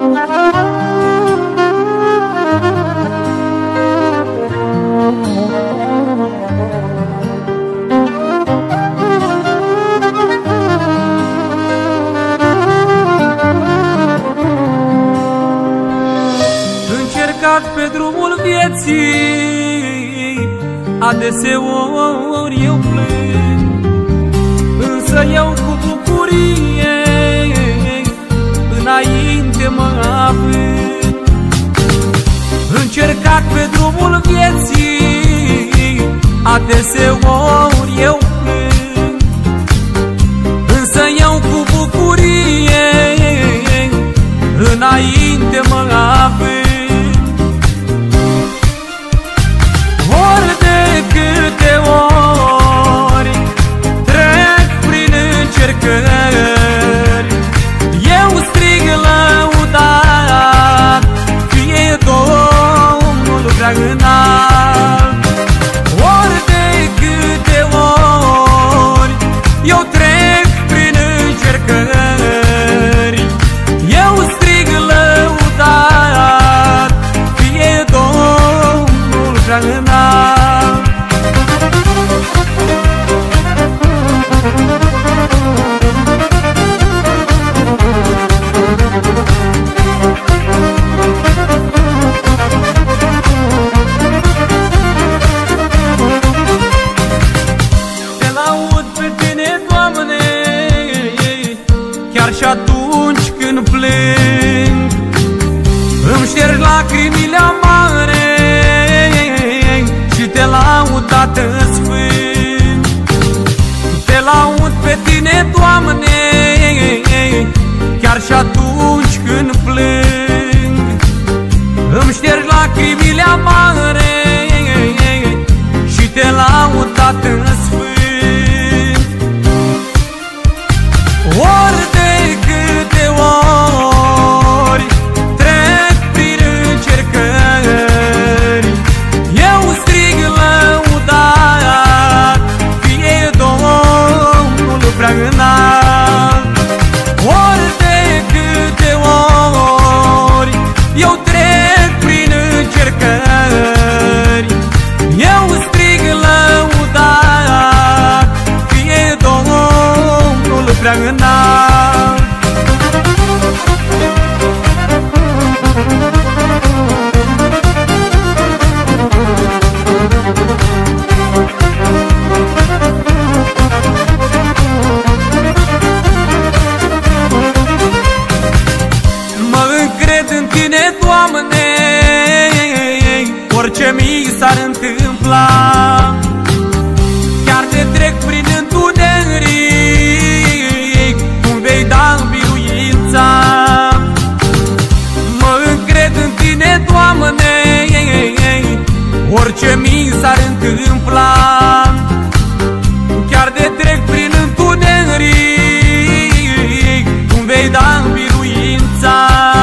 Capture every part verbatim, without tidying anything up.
Încercat pe drumul vieții, adeseori eu plâng, însă eu cu bucurie înainte mă având. Încercat pe drumul vieții, adeseori eu plâng, însă eu cu bucurie înainte mă având. Ori de câte ori trec prin încercări, eu strig lăudat, fie Domnul prea înalt. Ori de câte ori eu trec prin încercări, eu strig lăudat, fie Domnul prea înalt. Chiar și atunci când plâng, îmi șterg lacrimile amare și te laud, Tată Sfânt. Te laud pe tine, Doamne, chiar și atunci când plâng, îmi șterg lacrimile amare și te laud, Tată Sfânt. Ori de câte ori trec prin încercări, eu strig lăudat, fie Domnul prea înalt. Ori de câte ori eu trec prin încercări, eu strig lăudat, fie Domnul prea înalt. Mă încred în tine, Doamne, orice mi s-ar întâmpla, chiar de trec prin întuneric, tu vei da biruința. Mă încred în tine, Doamne, orice mi s-ar întâmpla, chiar de trec prin întuneric, tu vei da biruința.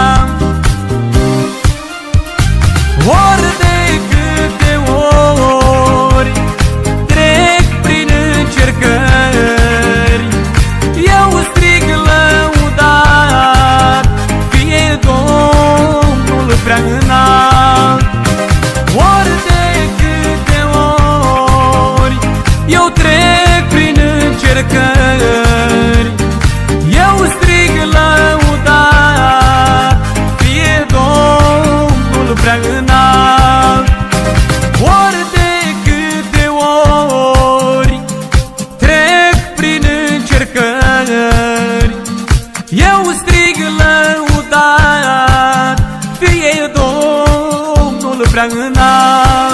Ori de câte ori trec prin încercări, eu strig lăudat, fie Domnul prea înalt. Ori de câte ori eu trec prin încercări, eu strig lăudat, fie Domnul prea înalt. Ori de câte ori trec prin încercări, eu strig lăudat, fie Domnul prea înalt.